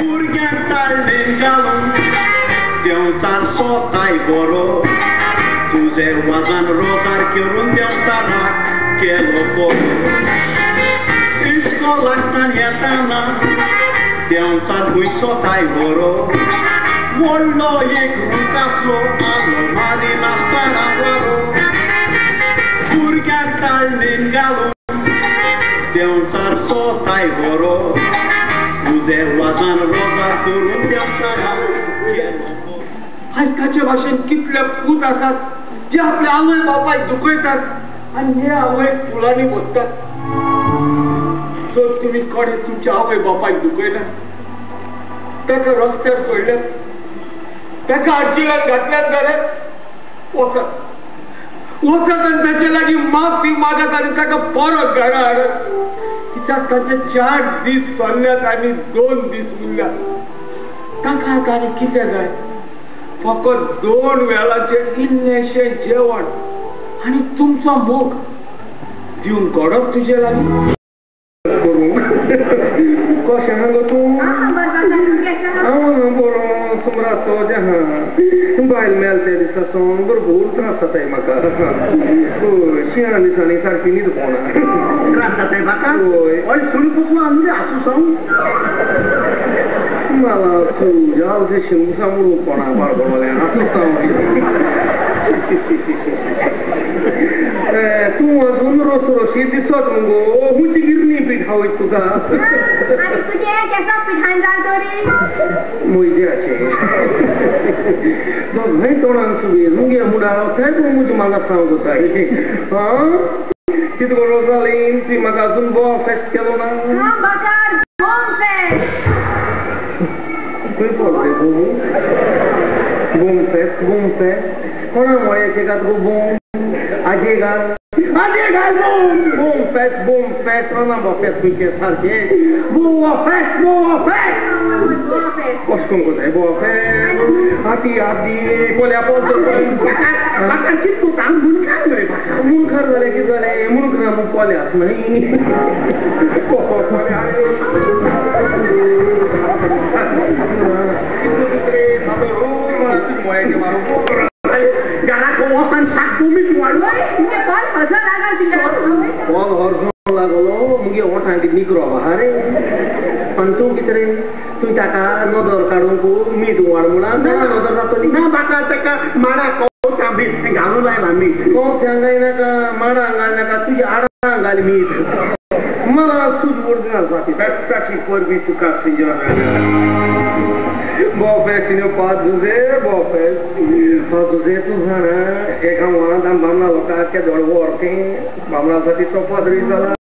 Burgentallen galon, deontar sotai boro, tuze wazan rotar kiorun deontara kelo boro. Iskolaktan yatana, deontar bui sotai boro, wollo yek rutaslo alo marina paragoro. Burgentallen galon, deontar sotai boro. हक्काचे भाषेत कितले पूत असतात जे आपल्या आवय बापाय दुखयतात आणि हे आवय फुलांनी बोलतात. जर तुम्ही कडे तुमच्या आवय बापाय दुखयला ताका रस्त्यार सोडल्यात ताका आजीलात घातल्यात जाल्यार वचत आणि ताचे लागीं माफी मागत आणि ताका परत घरा हाडत. कित्याक ताचे 4 दीस चल्ल्यात आनी 2 दीस उरल्यात. ताका आतां आनी कितें जाय? फकत 2 वेळाचें इल्लेशें जेवण आनी तुमचो मोग दिवंक कडप तुजे लागीं. कशें आहा गो तूं? बरो सुमराचो जेहा बायल मेलते दिसा सावन भरपूर त्रास जाताय म्हाका. शिंया दिसांनी सारकी न्हीद पडना. त्रास जाताय म्हाका? होय. हय सुरू पुसलो आमचे आसूं सांग. मला तुझ्या अवधे शिंबूसा म्हणून कोणा बाळगोले असं तू अजून रोसरोशी दिसत मगो हुंची गिरणी पिठावय तुका मोयद्याचे दोघांय तोंडान सुगे मुगे मुडाळ काय तू मुजी म्हाका सांगताय. कितें करून जाली ती म्हाका अजून बो फेस्ट केलो ना. बूम फेस्ट कोणा मळ्याचे का तुका बूम आजे घाल बूम फेस्ट कोणा बफेस्ट तुजे सारखे बुवा फेस्ट कशें करून कोताय बुवा फेस्ट हाती हाती कोल्या म्हाका चिंतू सांग मुनखार जालें कितें जालें मुनखार मग कोल्यास न्हय लागलो मुगे ओठांक निकरो बाहारे पण तू कितें रे तूं ताका नदर काडूंक मीठ वाड म्हणून नदर जातली ना. म्हाका ताका माडा कवथा बीट घालूं लायला मीठ कवथ्यांक घालनाका माडांक घालनाका तुज्या आडांक घाल मीठ. मला तुज ओरिजिनल जाती ताची परबी तुका बॉफेस्टिनो बॉफेस्ट तू जाणा एका वळांत बामणा लोकांक दोळ व्हरतें बामणासाठी तो पाद्री जाला.